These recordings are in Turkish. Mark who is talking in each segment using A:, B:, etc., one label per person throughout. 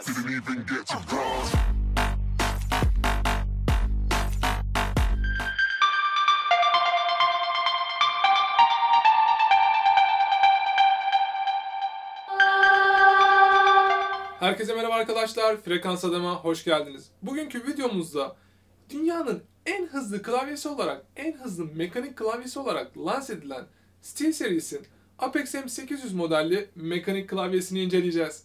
A: Didn't even get to cross.
B: Herkese merhaba arkadaşlar, Frekans Adam'a hoş geldiniz. Bugünkü videomuzda dünyanın en hızlı klavyesi olarak, en hızlı mekanik klavyesi olarak lanse edilen SteelSeries'in Apex M800 modelli mekanik klavyesini inceleyeceğiz.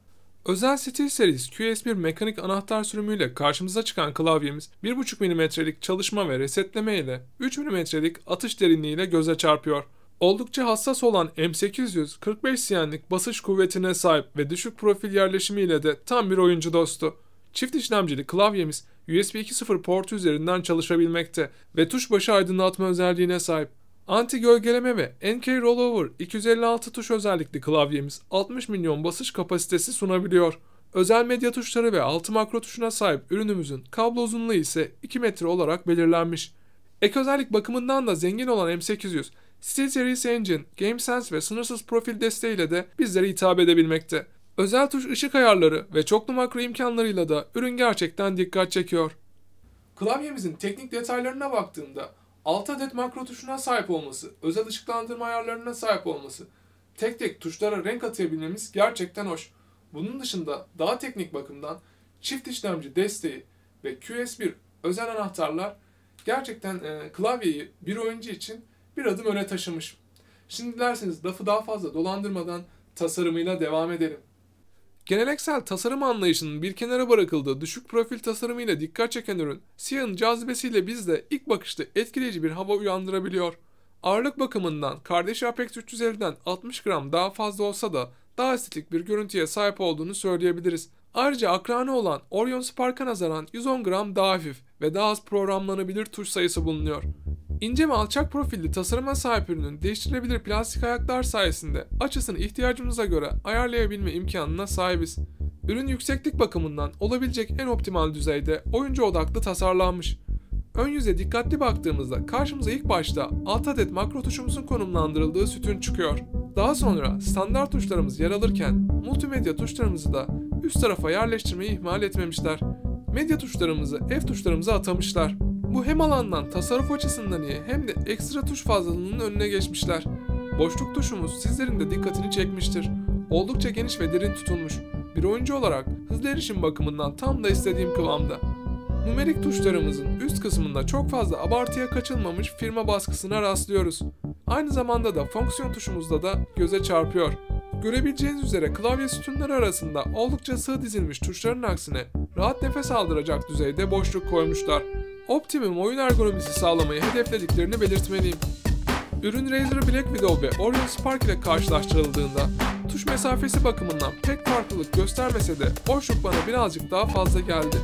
B: Özel SteelSeries QS1 mekanik anahtar sürümüyle karşımıza çıkan klavyemiz 1.5 mm'lik çalışma ve resetleme ile 3 mm'lik atış derinliği ile göze çarpıyor. Oldukça hassas olan M800, 45 siyenlik basınç kuvvetine sahip ve düşük profil yerleşimiyle de tam bir oyuncu dostu. Çift işlemcili klavyemiz USB 2.0 portu üzerinden çalışabilmekte ve tuş başı aydınlatma özelliğine sahip. Anti-gölgeleme ve NK Rollover 256 tuş özellikli klavyemiz 60 milyon basınç kapasitesi sunabiliyor. Özel medya tuşları ve 6 makro tuşuna sahip ürünümüzün kablo uzunluğu ise 2 metre olarak belirlenmiş. Ek özellik bakımından da zengin olan M800, SteelSeries Engine, GameSense ve sınırsız profil desteğiyle de bizlere hitap edebilmekte. Özel tuş ışık ayarları ve çoklu makro imkanlarıyla da ürün gerçekten dikkat çekiyor. Klavyemizin teknik detaylarına baktığımda 6 adet makro tuşuna sahip olması, özel ışıklandırma ayarlarına sahip olması, tek tek tuşlara renk atabilmemiz gerçekten hoş. Bunun dışında daha teknik bakımdan çift işlemci desteği ve QS1 özel anahtarlar gerçekten klavyeyi bir oyuncu için bir adım öne taşımış. Şimdi dilerseniz lafı daha fazla dolandırmadan tasarımıyla devam edelim. Geleneksel tasarım anlayışının bir kenara bırakıldığı düşük profil tasarımıyla dikkat çeken ürün, siyahın cazibesiyle bizde ilk bakışta etkileyici bir hava uyandırabiliyor. Ağırlık bakımından kardeşi Apex 350'den 60 gram daha fazla olsa da daha estetik bir görüntüye sahip olduğunu söyleyebiliriz. Ayrıca akranı olan Orion Spark'a nazaran 110 gram daha hafif ve daha az programlanabilir tuş sayısı bulunuyor. İnce ve alçak profilli tasarıma sahip ürünün değiştirilebilir plastik ayaklar sayesinde açısını ihtiyacımıza göre ayarlayabilme imkanına sahibiz. Ürün yükseklik bakımından olabilecek en optimal düzeyde oyuncu odaklı tasarlanmış. Ön yüze dikkatli baktığımızda karşımıza ilk başta 6 adet makro tuşumuzun konumlandırıldığı sütun çıkıyor. Daha sonra standart tuşlarımız yer alırken multimedya tuşlarımızı da üst tarafa yerleştirmeyi ihmal etmemişler. Medya tuşlarımızı F tuşlarımıza atamışlar. Bu hem alandan tasarruf açısından iyi hem de ekstra tuş fazlalığının önüne geçmişler. Boşluk tuşumuz sizlerin de dikkatini çekmiştir. Oldukça geniş ve derin tutulmuş. Bir oyuncu olarak hızlı erişim bakımından tam da istediğim kıvamda. Numerik tuşlarımızın üst kısmında çok fazla abartıya kaçılmamış firma baskısına rastlıyoruz. Aynı zamanda da fonksiyon tuşumuzda da göze çarpıyor. Görebileceğiniz üzere klavye sütunları arasında oldukça sığ dizilmiş tuşların aksine rahat nefes aldıracak düzeyde boşluk koymuşlar. Optimum oyun ergonomisi sağlamayı hedeflediklerini belirtmeliyim. Ürün Razer Black Widow ve Orion Spark ile karşılaştırıldığında tuş mesafesi bakımından pek farklılık göstermese de boşluk bana birazcık daha fazla geldi.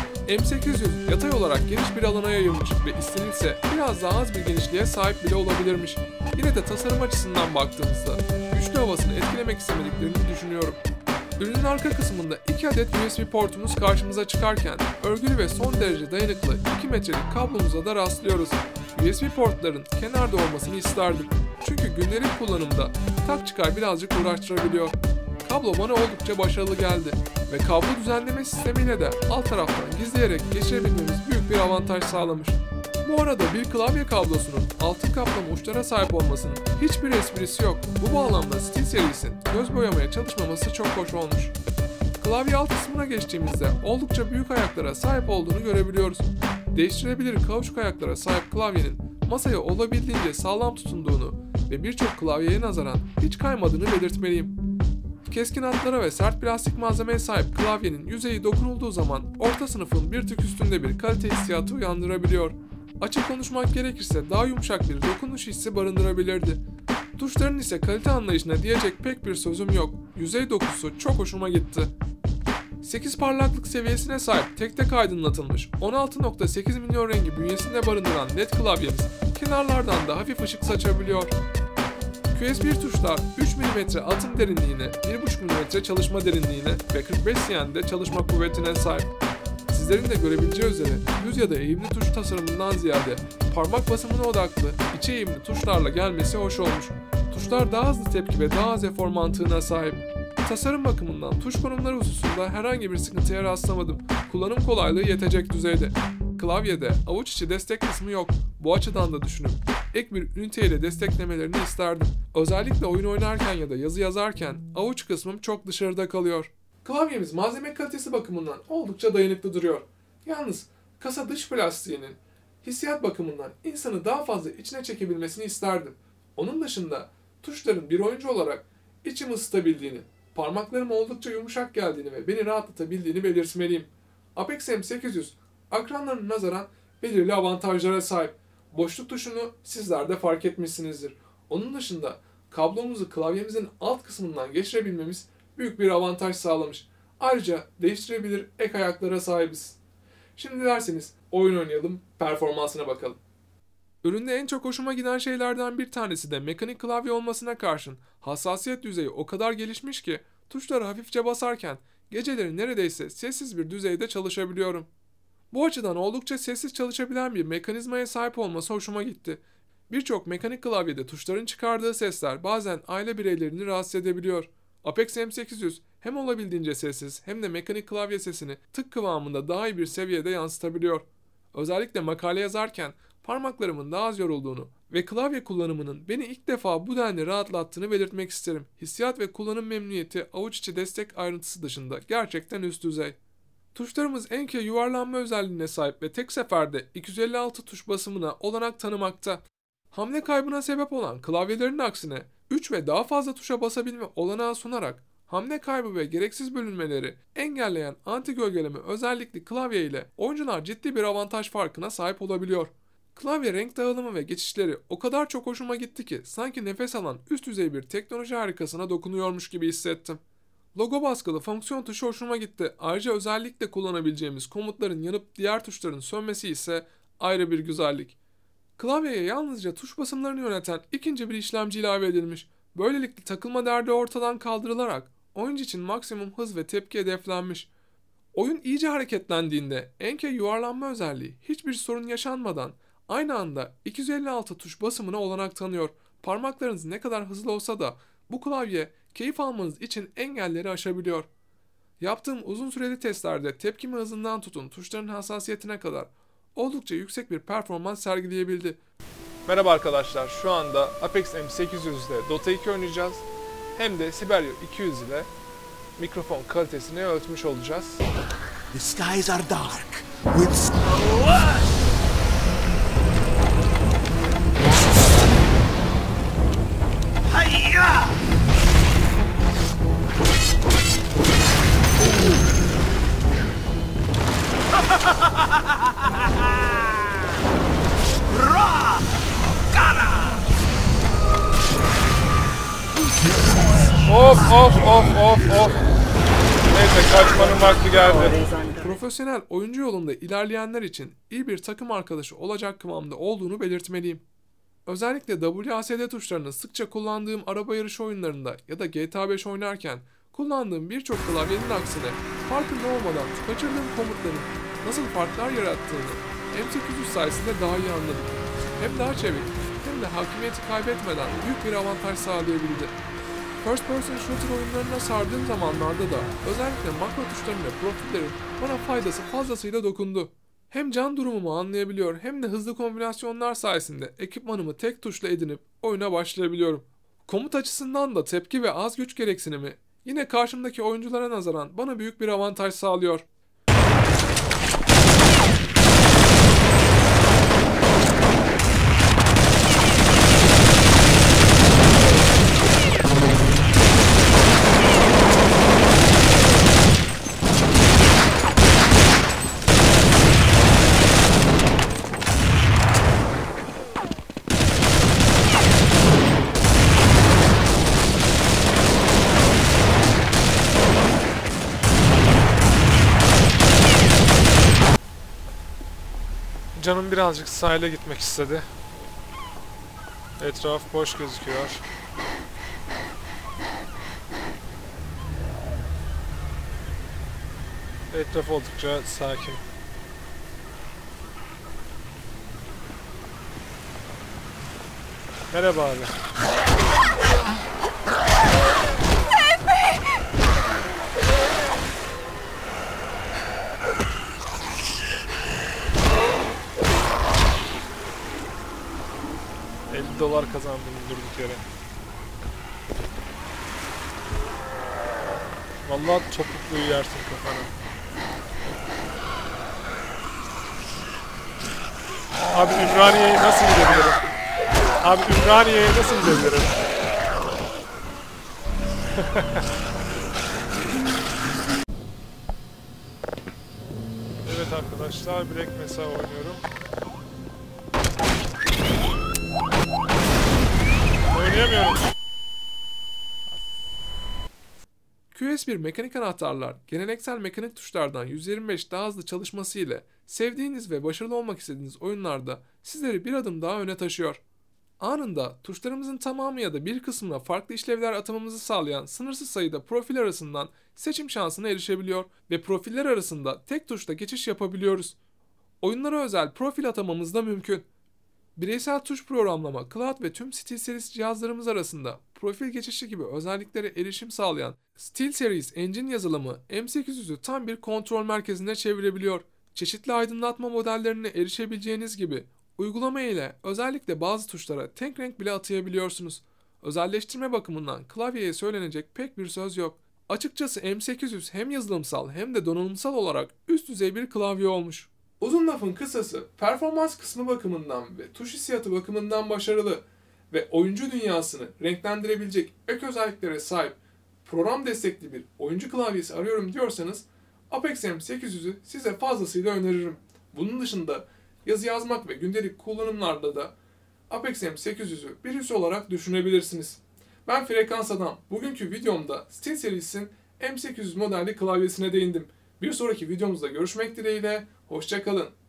B: M800 yatay olarak geniş bir alana yayılmış ve istenilse biraz daha az bir genişliğe sahip bile olabilirmiş. Yine de tasarım açısından baktığımızda güçlü havasını etkilemek istemediklerini düşünüyorum. Ürünün arka kısmında 2 adet USB portumuz karşımıza çıkarken örgülü ve son derece dayanıklı 2 metrelik kablomuza da rastlıyoruz. USB portların kenarda olmasını isterdim. Çünkü gündelik kullanımda tak çıkar birazcık uğraştırabiliyor. Kablo bana oldukça başarılı geldi ve kablo düzenleme sistemiyle de alt taraftan gizleyerek geçirebilmemiz büyük bir avantaj sağlamış. Bu arada bir klavye kablosunun altın kaplama uçlara sahip olmasının hiçbir esprisi yok. Bu bağlamda SteelSeries'in göz boyamaya çalışmaması çok hoş olmuş. Klavye alt kısmına geçtiğimizde oldukça büyük ayaklara sahip olduğunu görebiliyoruz. Değiştirebilir kauçuk ayaklara sahip klavyenin masaya olabildiğince sağlam tutunduğunu ve birçok klavyeye nazaran hiç kaymadığını belirtmeliyim. Keskin hatlara ve sert plastik malzemeye sahip klavyenin yüzeyi dokunulduğu zaman orta sınıfın bir tık üstünde bir kalite hissiyatı uyandırabiliyor. Açık konuşmak gerekirse daha yumuşak bir dokunuş hissi barındırabilirdi. Tuşların ise kalite anlayışına diyecek pek bir sözüm yok. Yüzey dokusu çok hoşuma gitti. 8 parlaklık seviyesine sahip tek aydınlatılmış 16.8 milyon rengi bünyesinde barındıran LED klavyemiz kenarlardan da hafif ışık saçabiliyor. QS1 tuşlar 3 mm atım derinliğine, 1.5 mm çalışma derinliğine ve 45 Cn'de çalışma kuvvetine sahip. Sizlerin de görebileceği üzere düz ya da eğimli tuş tasarımından ziyade parmak basımına odaklı, içe eğimli tuşlarla gelmesi hoş olmuş. Tuşlar daha hızlı tepki ve daha az efor mantığına sahip. Tasarım bakımından tuş konumları hususunda herhangi bir sıkıntıya rastlamadım. Kullanım kolaylığı yetecek düzeyde. Klavyede avuç içi destek kısmı yok. Bu açıdan da düşünüp ek bir üniteyle desteklemelerini isterdim. Özellikle oyun oynarken ya da yazı yazarken avuç kısmım çok dışarıda kalıyor. Klavyemiz malzeme kalitesi bakımından oldukça dayanıklı duruyor. Yalnız kasa dış plastiğinin hissiyat bakımından insanı daha fazla içine çekebilmesini isterdim. Onun dışında tuşların bir oyuncu olarak içimi ısıtabildiğini, parmaklarım oldukça yumuşak geldiğini ve beni rahatlatabildiğini belirtmeliyim. Apex M800 akranlarına nazaran belirli avantajlara sahip. Boşluk tuşunu sizler de fark etmişsinizdir. Onun dışında kablomuzu klavyemizin alt kısmından geçirebilmemiz büyük bir avantaj sağlamış. Ayrıca değiştirebilir ek ayaklara sahibiz. Şimdi dilerseniz oyun oynayalım, performansına bakalım. Üründe en çok hoşuma giden şeylerden bir tanesi de mekanik klavye olmasına karşın hassasiyet düzeyi o kadar gelişmiş ki tuşları hafifçe basarken geceleri neredeyse sessiz bir düzeyde çalışabiliyorum. Bu açıdan oldukça sessiz çalışabilen bir mekanizmaya sahip olması hoşuma gitti. Birçok mekanik klavyede tuşların çıkardığı sesler bazen aile bireylerini rahatsız edebiliyor. Apex M800 hem olabildiğince sessiz hem de mekanik klavye sesini tık kıvamında daha iyi bir seviyede yansıtabiliyor. Özellikle makale yazarken parmaklarımın daha az yorulduğunu ve klavye kullanımının beni ilk defa bu denli rahatlattığını belirtmek isterim. Hissiyat ve kullanım memnuniyeti avuç içi destek ayrıntısı dışında gerçekten üst düzey. Tuşlarımız Enkei yuvarlanma özelliğine sahip ve tek seferde 256 tuş basımına olanak tanımakta. Hamle kaybına sebep olan klavyelerin aksine 3 ve daha fazla tuşa basabilme olanağı sunarak hamle kaybı ve gereksiz bölünmeleri engelleyen anti gölgeleme özellikli klavye ile oyuncular ciddi bir avantaj farkına sahip olabiliyor. Klavye renk dağılımı ve geçişleri o kadar çok hoşuma gitti ki sanki nefes alan üst düzey bir teknoloji harikasına dokunuyormuş gibi hissettim. Logo baskılı fonksiyon tuşu hoşuma gitti. Ayrıca özellikle kullanabileceğimiz komutların yanıp diğer tuşların sönmesi ise ayrı bir güzellik. Klavyeye yalnızca tuş basımlarını yöneten ikinci bir işlemci ilave edilmiş. Böylelikle takılma derdi ortadan kaldırılarak oyuncu için maksimum hız ve tepki hedeflenmiş. Oyun iyice hareketlendiğinde Enkei yuvarlanma özelliği hiçbir sorun yaşanmadan aynı anda 256 tuş basımına olanak tanıyor. Parmaklarınız ne kadar hızlı olsa da bu klavye keyif almanız için engelleri aşabiliyor. Yaptığım uzun süreli testlerde tepkime hızından tutun tuşların hassasiyetine kadar oldukça yüksek bir performans sergileyebildi. Merhaba arkadaşlar, şu anda Apex M800 ile Dota 2 oynayacağız. Hem de Siberius 200 ile mikrofon kalitesini ölçmüş olacağız.
C: The skies are dark with Hiya! Ra! Kara!
B: Of. Neyse kaçmanın vakti geldi. Profesyonel oyuncu yolunda ilerleyenler için iyi bir takım arkadaşı olacak kıvamda olduğunu belirtmeliyim. Özellikle WASD tuşlarını sıkça kullandığım araba yarışı oyunlarında ya da GTA 5 oynarken kullandığım birçok klavyenin aksine farkında olmadan kaçırdığım komutların nasıl farklar yarattığını M800 sayesinde daha iyi anladım. Hem daha çevik hem de hakimiyeti kaybetmeden büyük bir avantaj sağlayabildi. First person shooter oyunlarına sardığım zamanlarda da özellikle makro tuşların ve profillerin bana faydası fazlasıyla dokundu. Hem can durumumu anlayabiliyor hem de hızlı kombinasyonlar sayesinde ekipmanımı tek tuşla edinip oyuna başlayabiliyorum. Komut açısından da tepki ve az güç gereksinimi yine karşımdaki oyunculara nazaran bana büyük bir avantaj sağlıyor. Canım birazcık sahile gitmek istedi. Etraf boş gözüküyor. Etraf oldukça sakin. Merhaba abi. dolar kazandım durduk yere. Vallahi topukluyu yersin kafana. Abi Ümraniye'ye nasıl gidebilirim? Abi Ümraniye'ye nasıl gidebilirim? Evet arkadaşlar, Black Mesa oynuyorum. Oynayamıyorum. QS1 mekanik anahtarlar, geleneksel mekanik tuşlardan 125 daha hızlı çalışması ile sevdiğiniz ve başarılı olmak istediğiniz oyunlarda sizleri bir adım daha öne taşıyor. Anında tuşlarımızın tamamı ya da bir kısmına farklı işlevler atamamızı sağlayan sınırsız sayıda profil arasından seçim şansına erişebiliyor ve profiller arasında tek tuşla geçiş yapabiliyoruz. Oyunlara özel profil atamamız da mümkün. Bireysel tuş programlama, cloud ve tüm SteelSeries cihazlarımız arasında profil geçişi gibi özelliklere erişim sağlayan SteelSeries Engine yazılımı M800'ü tam bir kontrol merkezine çevirebiliyor. Çeşitli aydınlatma modellerine erişebileceğiniz gibi uygulama ile özellikle bazı tuşlara tek renk bile atayabiliyorsunuz. Özelleştirme bakımından klavyeye söylenecek pek bir söz yok. Açıkçası M800 hem yazılımsal hem de donanımsal olarak üst düzey bir klavye olmuş. Uzun lafın kısası, performans kısmı bakımından ve tuş hissiyatı bakımından başarılı ve oyuncu dünyasını renklendirebilecek ek özelliklere sahip program destekli bir oyuncu klavyesi arıyorum diyorsanız Apex M800'ü size fazlasıyla öneririm. Bunun dışında yazı yazmak ve gündelik kullanımlarda da Apex M800'ü bir üs olarak düşünebilirsiniz. Ben Frekans Adam. Bugünkü videomda SteelSeries'in M800 modelli klavyesine değindim. Bir sonraki videomuzda görüşmek dileğiyle, hoşça kalın.